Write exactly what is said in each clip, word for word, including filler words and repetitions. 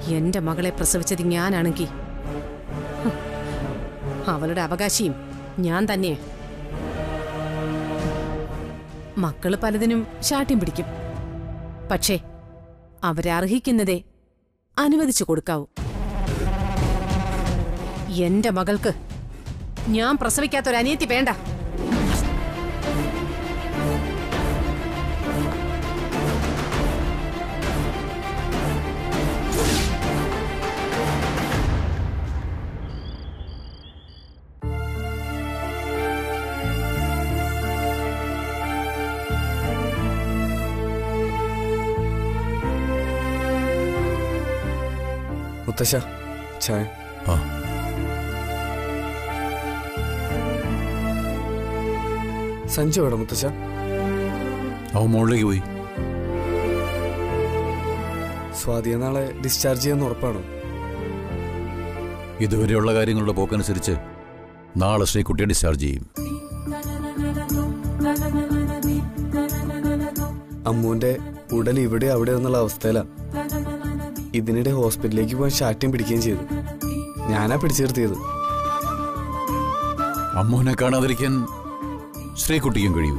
എന്റെ മകളെ പ്രസവിച്ചത് ഞാനാണെങ്കിൽ അവളുടെ അവകാശിയും ഞാൻ തന്നെ. മക്കള് പലതിനും ശാഠ്യം പിടിക്കും. പക്ഷേ അവരെ അർഹിക്കുന്നതേ അനുവദിച്ചു കൊടുക്കാവൂ. എന്റെ മകൾക്ക് ഞാൻ പ്രസവിക്കാത്തൊരനിയത്തി വേണ്ട. മുത്തശ്ശ, ചായ. ആ സഞ്ജു എവിടെ മുത്തശ്ശ? അവൻ മുകളിലേക്ക് പോയി. സ്വാതിയെ നാളെ ഡിസ്ചാർജ് ചെയ്യാൻ ഉറപ്പാണോ? ഇതുവരെയുള്ള കാര്യങ്ങളുടെ പോക്കനുസരിച്ച് നാളെ ശ്രീകുട്ടിയെ ഡിസ്ചാർജ് ചെയ്യും. അമ്മുവിന്റെ ഉടൽ ഇവിടെ അവിടെ എന്നുള്ള അവസ്ഥയിലാ. ഇതിനിടെ ഹോസ്പിറ്റലിലേക്ക് പോകാൻ ശാഠ്യം പിടിക്കുകയും ചെയ്തു. ഞാനാ പിടിച്ചു നിർത്തിയത്. അമ്മുവിനെ കാണാതിരിക്കാൻ ശ്രീകുട്ടിക്കും കഴിയൂ?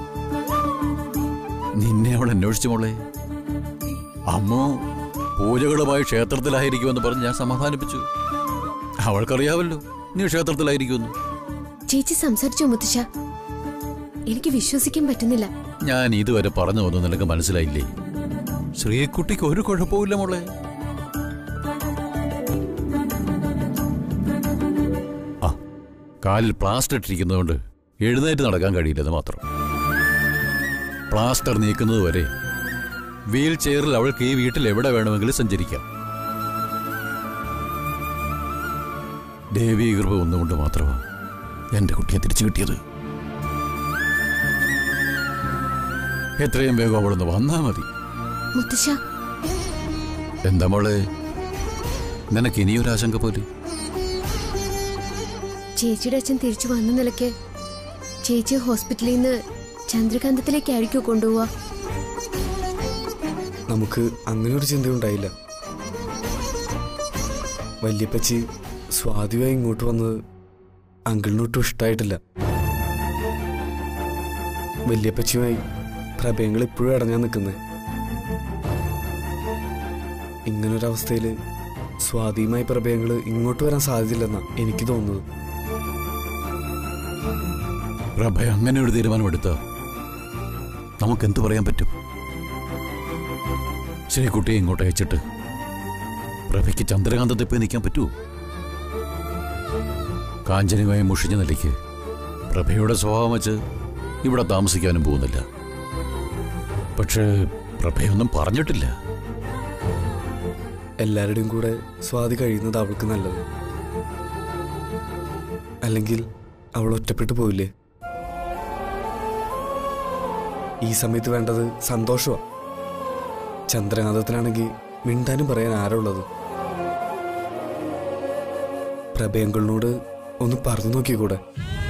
നിന്നെ അവൾ അന്വേഷിച്ചു മോളെ. അമ്മു പൂജകളുമായി ക്ഷേത്രത്തിലായിരിക്കുമെന്ന് പറഞ്ഞ് ഞാൻ സമാധാനിപ്പിച്ചു. അവൾക്കറിയാവല്ലോ നീ ക്ഷേത്രത്തിലായിരിക്കുമെന്ന്. ചേച്ചി സംസാരിച്ചോ മുത്തശ്ശ? എനിക്ക് വിശ്വസിക്കാൻ പറ്റുന്നില്ല. ഞാൻ ഇതുവരെ പറഞ്ഞു വന്നു, നിനക്ക് മനസ്സിലായില്ലേ? ശ്രീകുട്ടിക്ക് ഒരു കുഴപ്പമില്ല മോളെ. ആ കാലിൽ പ്ലാസ്റ്റർ ഇട്ടിരിക്കുന്നതുകൊണ്ട് എഴുന്നേറ്റ് നടക്കാൻ കഴിയില്ലെന്ന് മാത്രം. പ്ലാസ്റ്റർ നീക്കുന്നത് വരെ വീൽ ചെയറിൽ അവൾക്ക് ഈ വീട്ടിൽ എവിടെ വേണമെങ്കിലും സഞ്ചരിക്കാം. ദേവീ കൃപ ഒന്നുകൊണ്ട് മാത്രമാണ് എന്റെ കുട്ടിയെ തിരിച്ചു കിട്ടിയത്. എത്രയും വേഗം അവളൊന്ന് വന്നാ മതി. മുത്തശ്ശ, എന്താ മോളെ, നിനക്ക് ഇനിയൊരു ആശങ്ക പോലെ? ചേച്ചിയുടെ അച്ഛൻ തിരിച്ചു വന്ന നിലയ്ക്ക് ചേച്ചി ഹോസ്പിറ്റലിൽ നിന്ന് ചന്ദ്രകാന്തത്തിലേക്കായിരിക്കും കൊണ്ടുപോവാ. നമുക്ക് അങ്ങനെ ഒരു ചിന്തയുണ്ടായില്ല. വല്യപ്പച്ചി സ്വാതിയായി ഇങ്ങോട്ട് വന്നത് അങ്കിളിനൊട്ടും ഇഷ്ടമായിട്ടില്ല. വല്യപ്പച്ചിയുമായി പ്രഭയങ്ങൾ ഇപ്പോഴും അടഞ്ഞാ നിൽക്കുന്നത്. ഇങ്ങനൊരവസ്ഥയില് സ്വാതിയുമായി പ്രഭയങ്ങൾ ഇങ്ങോട്ട് വരാൻ സാധ്യതയില്ലെന്നാ എനിക്ക് തോന്നുന്നത്. പ്രഭ അങ്ങനെ ഒരു തീരുമാനമെടുത്ത നമുക്കെന്ത് പറയാൻ പറ്റും? ശ്രീകുട്ടിയെ ഇങ്ങോട്ട് അയച്ചിട്ട് പ്രഭയ്ക്ക് ചന്ദ്രകാന്തത്തെ പോയി നിൽക്കാൻ പറ്റുമോ? കാഞ്ചനയുമായി മുഷിഞ്ഞ നിലയ്ക്ക് പ്രഭയുടെ സ്വഭാവം വെച്ച് ഇവിടെ താമസിക്കാനും പോകുന്നില്ല. പക്ഷേ പ്രഭയൊന്നും പറഞ്ഞിട്ടില്ല. എല്ലാവരുടെയും കൂടെ സ്വാതി കഴിയുന്നത് അവൾക്ക് നല്ലത്. അല്ലെങ്കിൽ അവൾ ഒറ്റപ്പെട്ടു പോവില്ലേ? ഈ സമയത്ത് വേണ്ടത് സന്തോഷമാണ്. ചന്ദ്രകാന്തത്തിനാണെങ്കിൽ മിണ്ടാനും പറയാൻ ആരുള്ളത്? പ്രഭയങ്കളിനോട് ഒന്ന് പറഞ്ഞു നോക്കിക്കൂടെ?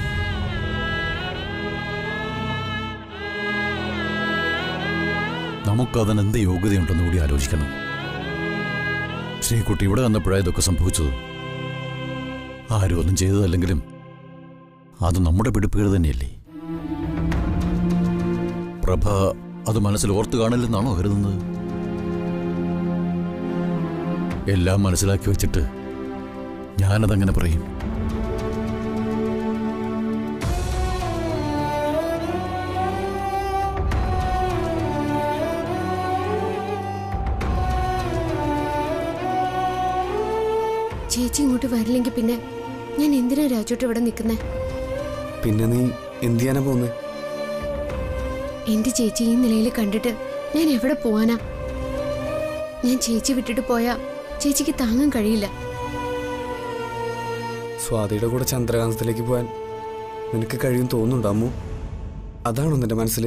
നമുക്കതിന് എന്ത് യോഗ്യതയുണ്ടെന്ന് കൂടി ആലോചിക്കണം. ശ്രീകുട്ടി ഇവിടെ വന്നപ്പോഴാണ് ഇതൊക്കെ സംഭവിച്ചത്. ആരും ഒന്നും ചെയ്തതല്ലെങ്കിലും അത് നമ്മുടെ പിടിപ്പുകൾ തന്നെയല്ലേ. പ്രഭ അത് മനസ്സിൽ ഓർത്തു കാണില്ലെന്നാണോ കരുതുന്നത്? എല്ലാം മനസ്സിലാക്കി വെച്ചിട്ട് ഞാനതങ്ങനെ പറയും? ചേച്ചി ഇങ്ങോട്ട് വരില്ലെങ്കിൽ പിന്നെ ഞാൻ എന്തിനാ രാജോട്ട് ഇവിടെ നിൽക്കുന്നേ? പിന്നെ നീ എന്ത് ചെയ്യാനാ പോകുന്നേ? എന്റെ ചേച്ചി ഈ നിലയിൽ കണ്ടിട്ട് ഞാൻ എവിടെ പോവാനാ? ഞാൻ ചേച്ചി വിട്ടിട്ട് പോയാ ചേച്ചിക്ക് താങ്ങാൻ കഴിയില്ല. സ്വാതിയുടെ കൂടെ ചന്ദ്രകാന്തത്തിലേക്ക് പോവാൻ നിനക്ക് കഴിയും തോന്നുന്നുണ്ടോ അമ്മു? അതാണോ നിന്റെ മനസ്സിൽ?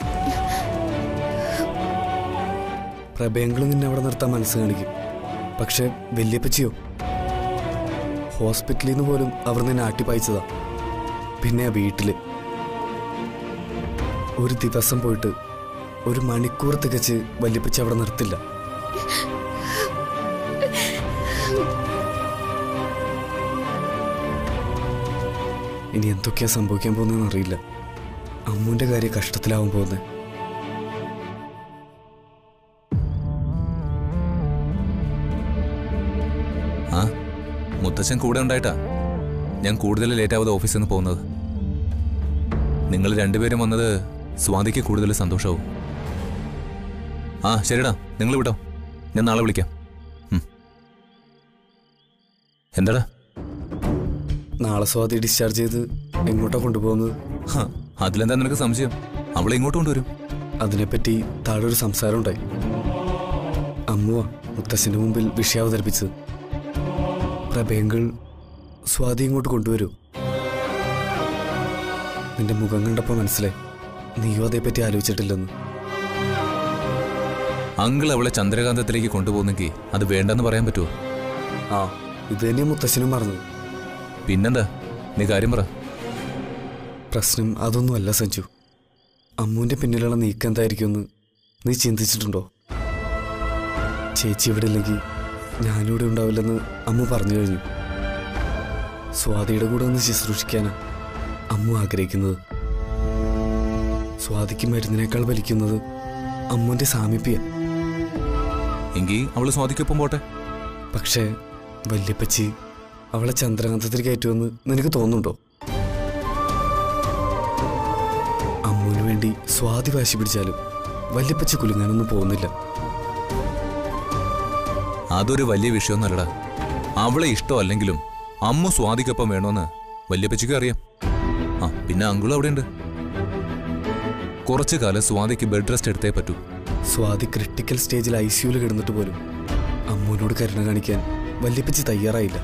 പ്രഭയങ്ങൾ നിന്നെ അവിടെ നിർത്താൻ മനസ്സ് കാണിക്കും. പക്ഷെ വല്യപ്പച്ചിയോ? ഹോസ്പിറ്റലിൽ നിന്ന് പോലും അവർ നിന്നെ ആട്ടിപ്പായിച്ചതാ. പിന്നെ ആ വീട്ടില് ഒരു ദിവസം പോയിട്ട് ഒരു മണിക്കൂർ തികച്ച് വല്യപ്പച്ചി അവിടെ നിർത്തില്ല. ഇനി എന്തൊക്കെയാ സംഭവിക്കാൻ പോകുന്നതെന്ന് അറിയില്ല. അമ്മുവിന്റെ കാര്യം കഷ്ടത്തിലാവും പോകുന്നത്. ആ മുത്തച്ഛൻ കൂടെ ഉണ്ടായിട്ടാ ഞാൻ കൂടുതൽ ലേറ്റ് ആവാതെ ഓഫീസിൽ നിന്ന് പോകുന്നത്. നിങ്ങൾ രണ്ടുപേരും വന്നത് സ്വാതിക്ക് കൂടുതൽ സന്തോഷമാവും. ആ ശരിടാ, നിങ്ങൾ വിട്ടോ, ഞാൻ നാളെ വിളിക്കാം. എന്താടാ? നാളെ സ്വാതി ഡിസ്ചാർജ് ചെയ്ത് എങ്ങോട്ടാ കൊണ്ടുപോകുന്നത്? അതിലെന്താ നിനക്ക് സംശയം? അവളെ ഇങ്ങോട്ട് കൊണ്ടുവരും. അതിനെപ്പറ്റി താഴെ ഒരു സംസാരം ഉണ്ടായി. അമ്മുവ മുത്തശ്ശന്റെ മുമ്പിൽ വിഷയം അവതരിപ്പിച്ചത്. പ്രഭയങ്കൾ സ്വാതി ഇങ്ങോട്ട് കൊണ്ടുവരൂ. നിന്റെ മുഖം കണ്ടപ്പോ മനസ്സിലായി നീയോ അതേപ്പറ്റി ആലോചിച്ചിട്ടില്ലെന്ന്. അങ്കിൾ അവളെ ചന്ദ്രകാന്തത്തിലേക്ക് കൊണ്ടുപോകുന്നെങ്കിൽ അത് വേണ്ടെന്ന് പറയാൻ പറ്റുമോ? ആ, ഇത് തന്നെയാ മുത്തശ്ശനും പറഞ്ഞത്. പിന്നെന്താ, നീ കാര്യം പറ. പ്രശ്നം അതൊന്നുമല്ല സഞ്ജു. അമ്മുവിന്റെ പിന്നിലുള്ള നീക്കം എന്തായിരിക്കുമെന്ന് നീ ചിന്തിച്ചിട്ടുണ്ടോ? ചേച്ചി ഇവിടെ ഇല്ലെങ്കിൽ ഞാനിവിടെ ഉണ്ടാവില്ലെന്ന് അമ്മു പറഞ്ഞു കഴിഞ്ഞു. സ്വാതിയുടെ കൂടെ ഒന്ന് ശുശ്രൂഷിക്കാനാ അമ്മു ആഗ്രഹിക്കുന്നത്. സ്വാതിക്ക് മരുന്നിനേക്കാൾ വലിക്കുന്നത് അമ്മുവിന്റെ സാമീപ്യ. എങ്കിൽ അവള് സ്വാതിക്കൊപ്പം പോട്ടെ. പക്ഷേ വല്യപ്പച്ചി അവളെ ചന്ദ്രകാന്തത്തിൽ കയറ്റുമെന്ന് നിനക്ക് തോന്നുന്നുണ്ടോ? അമ്മുവിന് വേണ്ടി സ്വാതി വാശി പിടിച്ചാലും വല്യപ്പച്ചി കുലുങ്ങാനൊന്നും പോകുന്നില്ല. അതൊരു വലിയ വിഷയമൊന്നുമല്ലടാ. അവളെ ഇഷ്ടമല്ലെങ്കിലും അമ്മ സ്വാതിക്കൊപ്പം വേണമെന്ന് വല്യപ്പച്ചിക്കും അറിയാം. ആ പിന്നെ അങ്കിളും അവിടെ ഉണ്ട്. കുറച്ചു കാലം സ്വാതിക്ക് ബെഡ് റെസ്റ്റ് എടുത്തേ പറ്റൂ. സ്വാതി ക്രിട്ടിക്കൽ സ്റ്റേജിൽ ഐ സിയുയിൽ കിടന്നിട്ട് പോലും അമ്മുവിനോട് കരുണ കാണിക്കാൻ വല്യപ്പച്ചി തയ്യാറായില്ല.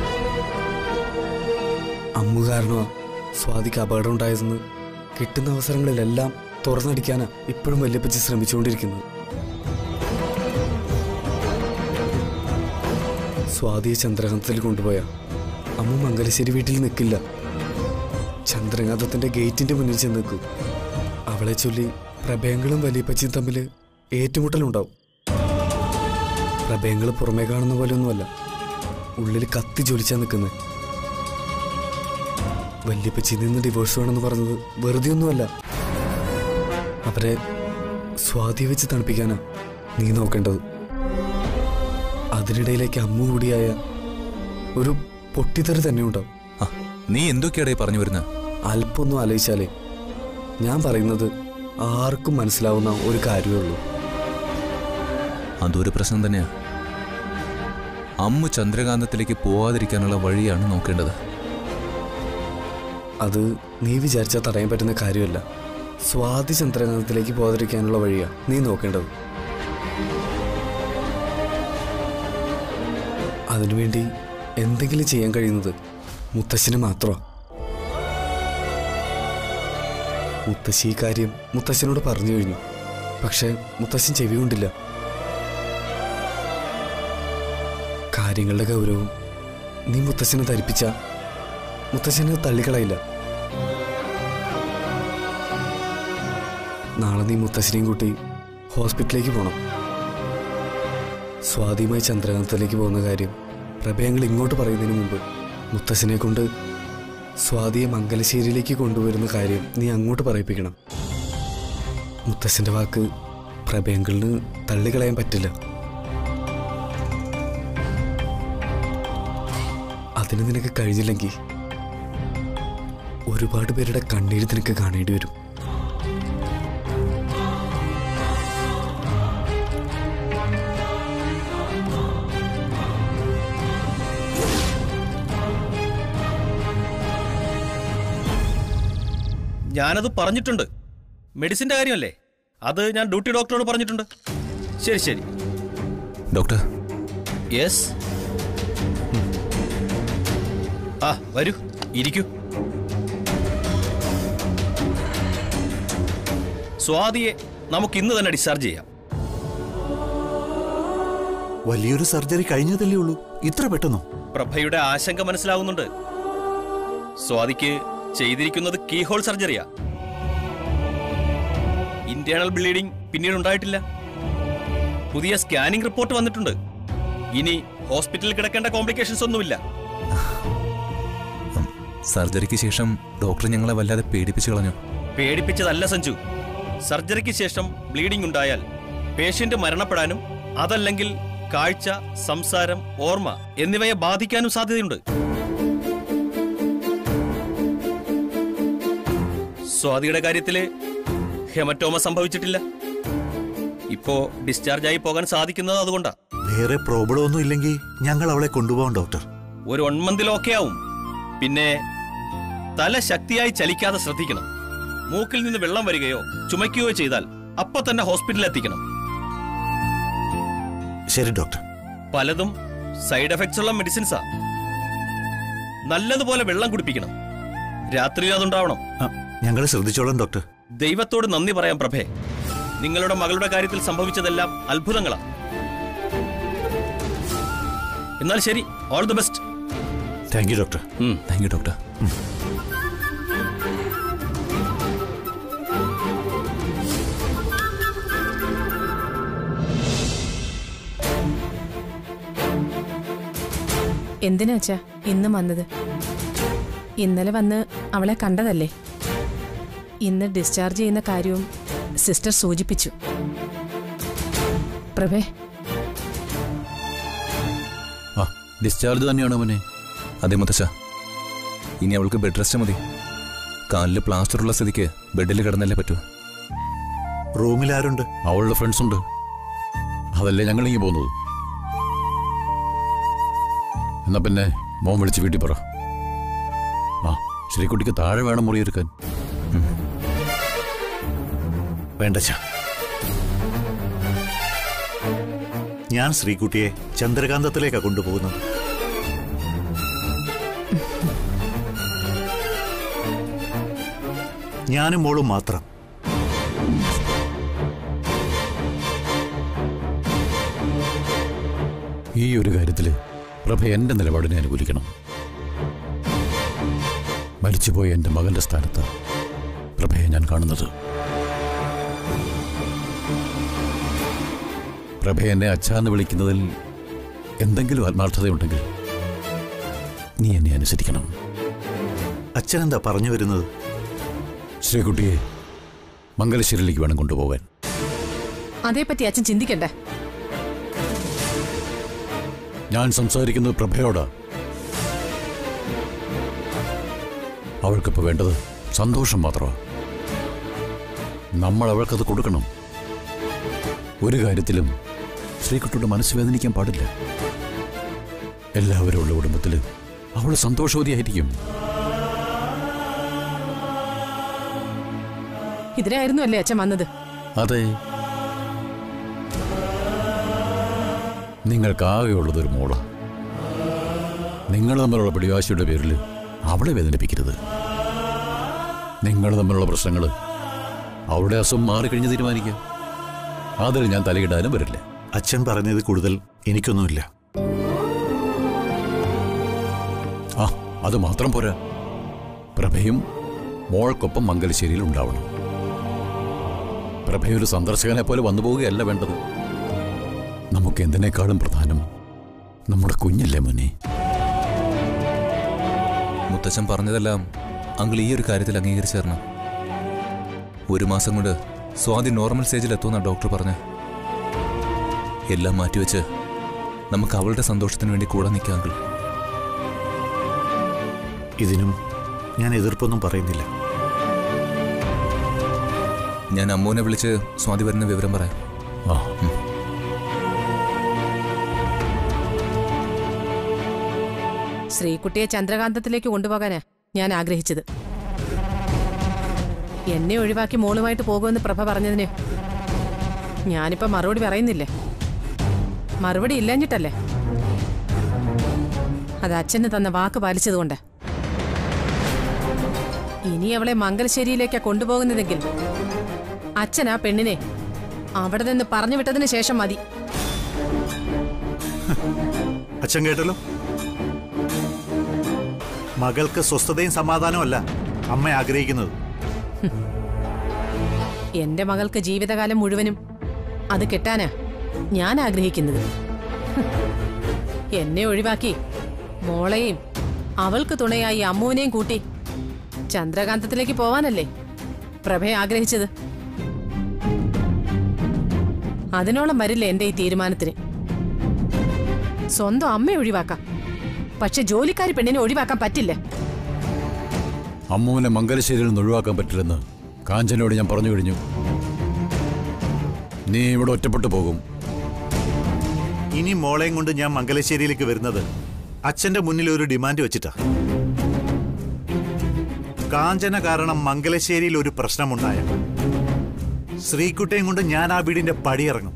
അമ്മു കാരണമാ സ്വാതിക്ക് അപകടം ഉണ്ടായതെന്ന് കിട്ടുന്ന അവസരങ്ങളിലെല്ലാം തുറന്നടിക്കാനാ ഇപ്പോഴും വല്യപ്പച്ചി ശ്രമിച്ചുകൊണ്ടിരിക്കുന്നത്. സ്വാതിയെ ചന്ദ്രകാന്തത്തിൽ കൊണ്ടുപോയാ അമ്മു മംഗലശ്ശേരി വീട്ടിൽ നിൽക്കില്ല. ചന്ദ്രകാന്തത്തിന്റെ ഗേറ്റിന്റെ മുന്നിൽ ചെന്ന് നിൽക്കും. അവളെ ചൊല്ലി പ്രഭയങ്ങളും വല്യപ്പച്ചിയും തമ്മിൽ ഏറ്റുമുട്ടലുണ്ടാവും. പ്രഭയങ്ങൾ പുറമേ കാണുന്ന പോലെ ഒന്നുമല്ല, ഉള്ളിൽ കത്തി ജ്വലിച്ചാ നിൽക്കുന്നത്. വല്യപ്പച്ചിയിൽ നിന്ന് ഡിവോഴ്സ് വേണമെന്ന് പറഞ്ഞത് വെറുതെ ഒന്നുമല്ല. അവരെ സ്വാതി വെച്ച് തണുപ്പിക്കാനാ നീ നോക്കേണ്ടത്. അതിനിടയിലേക്ക് അമ്മു കൂടിയായ ഒരു പൊട്ടിത്തെറി തന്നെ ഉണ്ടാവും. നീ എന്തൊക്കെയാടേ പറഞ്ഞു വരുന്ന? അല്പൊന്നും ആലോചിച്ചാലേ ഞാൻ പറയുന്നത് ആർക്കും മനസ്സിലാവുന്ന ഒരു കാര്യമേ ഉള്ളൂ. അതൊരു പ്രശ്നം തന്നെയാ. അമ്മു ചന്ദ്രകാന്തത്തിലേക്ക് പോവാതിരിക്കാനുള്ള വഴിയാണ് നോക്കേണ്ടത്. അത് നീ വിചാരിച്ചാൽ തടയാൻ പറ്റുന്ന കാര്യമല്ല. സ്വാതി ചന്ദ്രകാന്തത്തിലേക്ക് പോകാതിരിക്കാനുള്ള വഴിയാ നീ നോക്കേണ്ടത്. അതിനുവേണ്ടി എന്തെങ്കിലും ചെയ്യാൻ കഴിയുന്നത് മുത്തശ്ശന് മാത്രമാണ്. മുത്തശ്ശി ഈ കാര്യം മുത്തശ്ശനോട് പറഞ്ഞു കഴിഞ്ഞു. പക്ഷെ മുത്തശ്ശൻ ചെവി കൊണ്ടില്ല. കാര്യങ്ങളുടെ ഗൗരവം നീ മുത്തശ്ശനെ ധരിപ്പിച്ച മുത്തശ്ശനെ തള്ളിക്കളയില്ല. നാളെ നീ മുത്തശ്ശനെയും കൂട്ടി ഹോസ്പിറ്റലിലേക്ക് പോകണം. സ്വാതിയുമായി ചന്ദ്രകാന്തത്തിലേക്ക് പോകുന്ന കാര്യം പ്രഭയങ്ങൾ ഇങ്ങോട്ട് പറയുന്നതിന് മുമ്പ് മുത്തശ്ശനെ കൊണ്ട് സ്വാതിയെ മംഗലശ്ശേരിയിലേക്ക് കൊണ്ടുവരുന്ന കാര്യം നീ അങ്ങോട്ട് പറയിപ്പിക്കണം. മുത്തശ്ശന്റെ വാക്ക് പ്രഭയങ്ങളിന് തള്ളിക്കളയാൻ പറ്റില്ല. അതിന് നിനക്ക് കഴിഞ്ഞില്ലെങ്കിൽ ഒരുപാട് പേരുടെ കണ്ണീര് നിനക്ക് കാണേണ്ടി വരും. ഞാനത് പറഞ്ഞിട്ടുണ്ട്. മെഡിസിൻ്റെ കാര്യമല്ലേ, അത് ഞാൻ ഡ്യൂട്ടി ഡോക്ടറോട് പറഞ്ഞിട്ടുണ്ട്. ശരി ശരി ഡോക്ടർ. യെസ്. ആ വരൂ, ഇരിക്കൂ. സ്വാതിയെ നമുക്ക് ഇന്ന് തന്നെ ഡിസ്ചാർജ് ചെയ്യാം. വലിയൊരു സർജറി കഴിഞ്ഞതല്ലേ ഉള്ളൂ, ഇത്ര പെട്ടെന്നോ? പ്രഭയുടെ ആശങ്ക മനസ്സിലാവുന്നുണ്ട്. സ്വാതിക്ക് ചെയ്തിരിക്കുന്നത് കീഹോൾ സർജറിയാ. ഇന്റേണൽ ബ്ലീഡിംഗ് പിന്നീട് ഉണ്ടായിട്ടില്ല. പുതിയ സ്കാനിംഗ് റിപ്പോർട്ട് വന്നിട്ടുണ്ട്. ഇനി ഹോസ്പിറ്റലിൽ കിടക്കേണ്ട കോംപ്ലിക്കേഷൻസ് ഒന്നുമില്ല. സർജറിക്ക് ശേഷം ഡോക്ടർ ഞങ്ങളെ വല്ലാതെ പേടിപ്പിച്ചു കളഞ്ഞു. പേടിപ്പിച്ചതല്ല സഞ്ജു. സർജറിക്ക് ശേഷം ബ്ലീഡിംഗ് ഉണ്ടായാൽ പേഷ്യന്റ് മരണപ്പെടാനും അതല്ലെങ്കിൽ കാഴ്ച, സംസാരം, ഓർമ്മ എന്നിവയെ ബാധിക്കാനും സാധ്യതയുണ്ട്. സ്വാതിയുടെ കാര്യത്തില് ഹെമറ്റോമ സംഭവിച്ചിട്ടില്ല. ഇപ്പോ ഡിസ്ചാർജ് ആയി പോകാൻ സാധിക്കുന്നത് അതുകൊണ്ടാ. വേറെ പ്രോബ്ലം ഒന്നും ഇല്ലെങ്കിൽ ഞങ്ങൾ അവളെ കൊണ്ടുപോകാം ഡോക്ടർ. ഒരു വൺ മന്തിൽ ഓക്കെ ആവും. പിന്നെ തല ശക്തിയായി ചലിക്കാതെ ശ്രദ്ധിക്കണം. മൂക്കിൽ നിന്ന് വെള്ളം വരികയോ ചുമയ്ക്കുകയോ ചെയ്താൽ അപ്പൊ തന്നെ ഹോസ്പിറ്റലിൽ എത്തിക്കണം. ശരി ഡോക്ടർ. പലതും സൈഡ് എഫക്ട്സ് ഉള്ള മെഡിസിൻസാ. നല്ലതുപോലെ വെള്ളം കുടിപ്പിക്കണം. രാത്രിയിൽ അതുണ്ടാവണം. ഞങ്ങൾ ശ്രദ്ധിച്ചോളാം ഡോക്ടർ. ദൈവത്തോട് നന്ദി പറയാം പ്രഭേ. നിങ്ങളുടെ മകളുടെ കാര്യത്തിൽ സംഭവിച്ചതെല്ലാം അത്ഭുതങ്ങളാ. എന്നാൽ ശരി, all the best. Thank you doctor. Thank you doctor. എന്തിനാച്ചാ ഇന്നും വന്നത്? ഇന്നലെ വന്ന് അവളെ കണ്ടതല്ലേ? ഇന്ന് ഡിസ്ചാർജ് ചെയ്യുന്ന കാര്യവും സിസ്റ്റർ സൂചിപ്പിച്ചു. പ്രഭേ, ആ ഡിസ്ചാർജ് തന്നെയാണോ മോനെ? അതെ മുത്തശ്ശ. ഇനി അവൾക്ക് ബെഡ് റെസ്റ്റ് മതി. കാലില് പ്ലാസ്റ്റർ ഉള്ള സ്ഥിതിക്ക് ബെഡിൽ കിടന്നല്ലേ പറ്റൂ. റൂമിൽ ആരുണ്ട്? അവളുടെ ഫ്രണ്ട്സ് ഉണ്ട്. അതല്ലേ ഞങ്ങൾ ഇങ്ങനെ പോകുന്നത്. എന്നാ പിന്നെ മോൻ വിളിച്ച് വീട്ടിൽ പറ. ആ ശ്രീകുട്ടിക്ക് താഴെ വേണം മുറിയെടുക്കാൻ. വേണ്ട ചാ. ഞാൻ ശ്രീകുട്ടിയെ ചന്ദ്രകാന്തത്തിലേക്കാ കൊണ്ടുപോകുന്നത്. ഞാനും മോളും മാത്രം. ഈ ഒരു കാര്യത്തില് പ്രഭ എന്റെ നിലപാടിനെ അനുകൂലിക്കണം. മരിച്ചുപോയ എന്റെ മകന്റെ സ്ഥാനത്ത് പ്രഭയെ ഞാൻ കാണുന്നത്. പ്രഭ എന്നെ അച്ഛാന്ന് വിളിക്കുന്നതിൽ എന്തെങ്കിലും ആത്മാർത്ഥതയുണ്ടെങ്കിൽ നീ എന്നെ അനുസരിക്കണം. അച്ഛനെന്താ പറഞ്ഞു വരുന്നത്? ശ്രീകുട്ടിയെ മംഗലശ്ശേരിയിലേക്ക് വേണം കൊണ്ടുപോകാൻ. അതേപ്പറ്റി അച്ഛൻ ചിന്തിക്കണ്ടേ? ഞാൻ സംസാരിക്കുന്നത് പ്രഭയോടാ. അവൾക്കിപ്പോൾ വേണ്ടത് സന്തോഷം മാത്രമാണ്. നമ്മൾ അവൾക്കത് കൊടുക്കണം. ഒരു കാര്യത്തിലും ശ്രീകുട്ടിയുടെ മനസ്സ് വേദനിക്കാൻ പാടില്ല. എല്ലാവരും ഉള്ള കുടുംബത്തിൽ അവൾ സന്തോഷവതിയായിരിക്കും. ഇതിനായിരുന്നു അല്ലേ അച്ഛൻ വന്നത്? അതെ. നിങ്ങൾക്കാകെയുള്ളതൊരു മോള. നിങ്ങൾ തമ്മിലുള്ള പിടിവാശിയുടെ പേരിൽ അവളെ വേദനിപ്പിക്കരുത്. നിങ്ങൾ തമ്മിലുള്ള പ്രശ്നങ്ങൾ അവളുടെ അസുഖം മാറിക്കഴിഞ്ഞ് തീരുമാനിക്കാം. അതിൽ ഞാൻ തലയിടാനും വരില്ല. അച്ഛൻ പറഞ്ഞത് കൂടുതൽ എനിക്കൊന്നുമില്ല. ആ അത് മാത്രം പോരാ. പ്രഭയും മോൾക്കൊപ്പം മംഗലശ്ശേരിയിൽ ഉണ്ടാവണം. പ്രഭയൊരു സന്ദർശകനെ പോലെ വന്നു പോവുകയല്ല വേണ്ടത്. നമുക്ക് എന്തിനേക്കാളും പ്രധാനം നമ്മുടെ കുഞ്ഞല്ലേ മോനെ. മുത്തച്ഛൻ പറഞ്ഞതെല്ലാം അങ്കിൾ ഈ ഒരു കാര്യത്തിൽ അംഗീകരിച്ചു തരണം. ഒരു മാസം കൊണ്ട് സ്വാതി നോർമൽ സ്റ്റേജിൽ എത്തുമെന്നാണ് ഡോക്ടർ പറഞ്ഞത്. എല്ലാം മാറ്റിവെച്ച് നമുക്ക് അവളുടെ സന്തോഷത്തിന് വേണ്ടി കൂടെ നിൽക്കാം അങ്കിൾ. ഇതിനും ഞാൻ എതിർപ്പൊന്നും പറയുന്നില്ല. ഞാൻ അമ്മൂനെ വിളിച്ച് സ്വാതി വരുന്ന വിവരം പറയാം. ആ ശ്രീകുട്ടിയെ ചന്ദ്രകാന്തത്തിലേക്ക് കൊണ്ടുപോകാനാ ഞാൻ ആഗ്രഹിച്ചത്. എന്നെ ഒഴിവാക്കി മോളുമായിട്ട് പോകുമെന്ന് പ്രഭ പറഞ്ഞതിന് ഞാനിപ്പോ മറുപടി പറയുന്നില്ലേ? മറുപടി ഇല്ലാഞ്ഞിട്ടല്ലേ? അത് അച്ഛന് തന്ന വാക്ക് പാലിച്ചതുകൊണ്ട്. ഇനി അവളെ മംഗലശ്ശേരിയിലേക്കാ കൊണ്ടുപോകുന്നതെങ്കിൽ അച്ഛൻ ആ പെണ്ണിനെ അവിടെ നിന്ന് പറഞ്ഞു വിട്ടതിന് ശേഷം മതി. അച്ഛൻ കേട്ടല്ലോ. മകൾക്ക് സ്വസ്ഥതയും സമാധാനവും അല്ല അമ്മ ആഗ്രഹിക്കുന്നത്. എന്റെ മകൾക്ക് ജീവിതകാലം മുഴുവനും അത് കിട്ടാനാ ഞാൻ ആഗ്രഹിക്കുന്നത്. എന്നെ ഒഴിവാക്കി മോളെയും അവൾക്ക് തുണയായി അമ്മുവിനെയും കൂട്ടി ചന്ദ്രകാന്തത്തിലേക്ക് പോവാനല്ലേ പ്രഭയെ ആഗ്രഹിച്ചത്. അതിനോളം വരില്ല എന്റെ ഈ തീരുമാനത്തിന്. സ്വന്തം അമ്മയെ ഒഴിവാക്കാം, പക്ഷെ ജോലിക്കാരി പെണ്ണിനെ ഒഴിവാക്കാൻ പറ്റില്ല. അമ്മുവിനെ മംഗലശ്ശേരിയിൽ നിന്ന് ഒഴിവാക്കാൻ പറ്റില്ലെന്ന് കാഞ്ചനയോട് ഞാൻ പറഞ്ഞു കഴിഞ്ഞു. നീ ഇവിടെ ഒറ്റപ്പെട്ടു പോകും. ഇനി മോളെയും കൊണ്ട് ഞാൻ മംഗലശ്ശേരിയിലേക്ക് വരുന്നത് അച്ഛന്റെ മുന്നിൽ ഒരു ഡിമാൻഡ് വെച്ചിട്ടാ. കാഞ്ചന കാരണം മംഗലശ്ശേരിയിൽ ഒരു പ്രശ്നമുണ്ടായ ശ്രീകുട്ടിയും കൊണ്ട് ഞാൻ ആ വീടിന്റെ പടിയിറങ്ങും.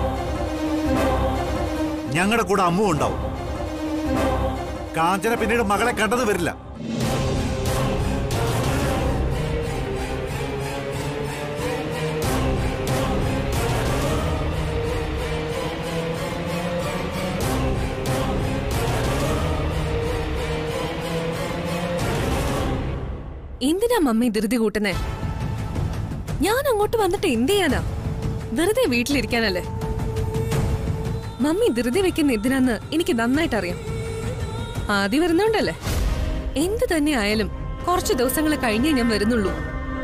ഞങ്ങളുടെ കൂടെ അമ്മു ഉണ്ടാവും. കാഞ്ചന പിന്നീട് മകളെ കണ്ടത് വരില്ല. എന്തിനാ മമ്മി ധൃതി കൂട്ടുന്നേ? ഞാൻ അങ്ങോട്ട് വന്നിട്ട് എന്ത് ചെയ്യാനാ? വെറുതെ വീട്ടിലിരിക്കാനല്ലേ? മമ്മി ധൃതി വെക്കുന്ന എന്തിനാന്ന് എനിക്ക് നന്നായിട്ട് അറിയാം. ആദ്യം വരുന്നുണ്ടല്ലേ? എന്ത് തന്നെ ആയാലും കുറച്ച് ദിവസങ്ങൾ കഴിഞ്ഞേ ഞാൻ വരുന്നുള്ളൂ.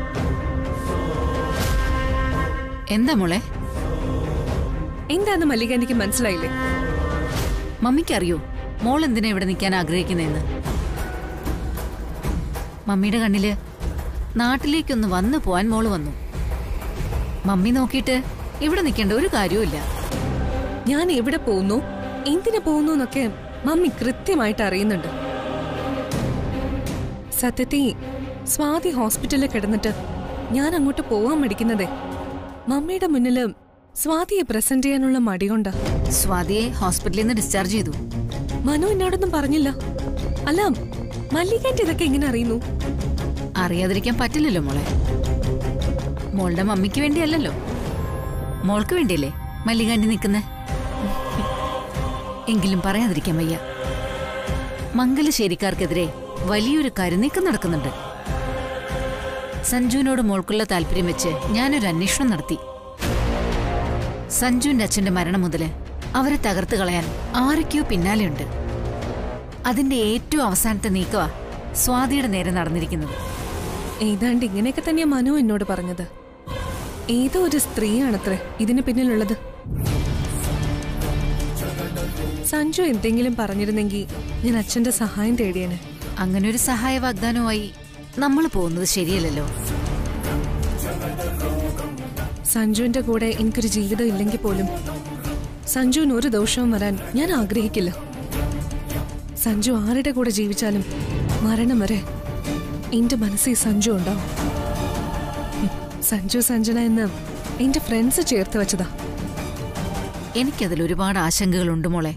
എന്താ മോളെ? എന്താന്ന് മല്ലിക എനിക്ക് മനസ്സിലായില്ലേ? മമ്മിക്കറിയോ മോൾ എന്തിനാ ഇവിടെ നിൽക്കാൻ ആഗ്രഹിക്കുന്നതെന്ന്? മമ്മിയുടെ കണ്ണില് നാട്ടിലേക്കൊന്ന് വന്നു പോവാൻ മോള് വന്നു. മമ്മി നോക്കിയിട്ട് ഇവിടെ നിൽക്കേണ്ട ഒരു കാര്യവുമില്ല. ഞാൻ എവിടെ പോകുന്നു, എന്തിനു പോകുന്നു എന്നൊക്കെ മമ്മി കൃത്യമായിട്ട് അറിയുന്നുണ്ട്. സത്യത്തിൽ സ്വാതി ഹോസ്പിറ്റലിൽ കിടന്നിട്ട് ഞാൻ അങ്ങോട്ട് പോവാൻ മടിക്കുന്നതേ മമ്മിയുടെ മുന്നില് സ്വാതിയെ പ്രസന്റ് ചെയ്യാനുള്ള മടികൊണ്ടാ. സ്വാതിയെ ഹോസ്പിറ്റലിൽ നിന്ന് ഡിസ്ചാർജ് ചെയ്തു. മനു എന്നോടൊന്നും പറഞ്ഞില്ല. അല്ല, മല്ലികന്റെ ഇതൊക്കെ എങ്ങനെ അറിയുന്നു? അറിയാതിരിക്കാൻ പറ്റില്ലല്ലോ മോളെ. മോളുടെ മമ്മിക്ക് വേണ്ടിയല്ലല്ലോ, മോൾക്ക് വേണ്ടിയല്ലേ മല്ലികാന്റി നിൽക്കുന്നേ. എങ്കിലും പറയാതിരിക്കാൻ വയ്യ. മംഗലശ്ശേരിക്കാർക്കെതിരെ വലിയൊരു കരുനീക്കം നടക്കുന്നുണ്ട്. സഞ്ജുവിനോട് മോൾക്കുള്ള താല്പര്യം വെച്ച് ഞാനൊരു അന്വേഷണം നടത്തി. സഞ്ജുവിന്റെ അച്ഛന്റെ മരണം മുതല് അവരെ തകർത്ത് കളയാൻ ആരൊക്കെയോ പിന്നാലെയുണ്ട്. അതിന്റെ ഏറ്റവും അവസാനത്തെ നീക്കവാ സ്വാതിയുടെ നേരെ നടന്നിരിക്കുന്നത്. ഏതാണ്ട് ഇങ്ങനെയൊക്കെ തന്നെയാ മനു എന്നോട് പറഞ്ഞത്. ഏതോ ഒരു സ്ത്രീയാണത്രേ ഇതിന് പിന്നിലുള്ളത്. സഞ്ജു എന്തെങ്കിലും പറഞ്ഞിരുന്നെങ്കിൽ ഞാൻ അച്ഛന്റെ സഹായം തേടിയേനെ. അങ്ങനെ ഒരു സഹായ വാഗ്ദാനവുമായി നമ്മൾ പോകുന്നത് ശരിയല്ലല്ലോ. സഞ്ജുവിന്റെ കൂടെ എനിക്കൊരു ജീവിതം ഇല്ലെങ്കിൽ പോലും സഞ്ജുവിന് ഒരു ദോഷവും വരാൻ ഞാൻ ആഗ്രഹിക്കില്ല. സഞ്ജു ആരുടെ കൂടെ ജീവിച്ചാലും മരണം വരെ എന്റെ മനസ്സിൽ സഞ്ജു ഉണ്ടാവും. സഞ്ജു സഞ്ജന എന്ന് എന്റെ ഫ്രണ്ട്സ് ചേർത്ത് വെച്ചതാ. എനിക്കതിൽ ഒരുപാട് ആശങ്കകളുണ്ട് മോളെ.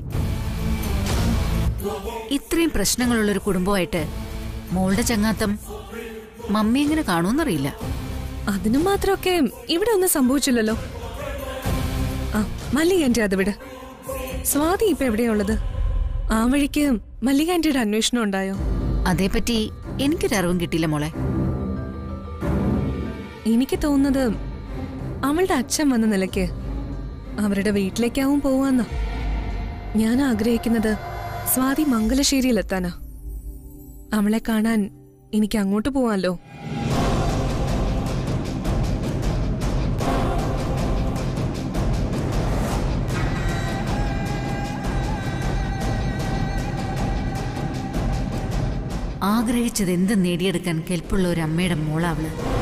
ഇത്രയും പ്രശ്നങ്ങളുള്ളൊരു കുടുംബമായിട്ട് മോളുടെ ചങ്ങാത്തം മമ്മി എങ്ങനെ കാണുമെന്നറിയില്ല. അതിനു മാത്രമൊക്കെ ഇവിടെ ഒന്നും സംഭവിച്ചില്ലല്ലോ. ആ മല്ലികാന്റി അത് വിട്. സ്വാതി ഇപ്പൊ എവിടെയുള്ളത്? ആ വഴിക്ക് മല്ലികാന്റിയുടെ അന്വേഷണം ഉണ്ടായോ? അതേപ്പറ്റി എനിക്കൊരറിവും കിട്ടിയില്ല മോളെ. എനിക്ക് തോന്നുന്നത് അവളുടെ അച്ഛൻ വന്ന നിലയ്ക്ക് അവരുടെ വീട്ടിലേക്കാവും പോവാന്ന. ഞാൻ ആഗ്രഹിക്കുന്നത് സ്വാതി മംഗലശ്ശേരിയിലെത്താനാ. അവളെ കാണാൻ എനിക്ക് അങ്ങോട്ട് പോവാല്ലോ. ആഗ്രഹിച്ചത് എന്ത് നേടിയെടുക്കാൻ കെൽപ്പുള്ള ഒരു അമ്മയുടെ മോളാവള്.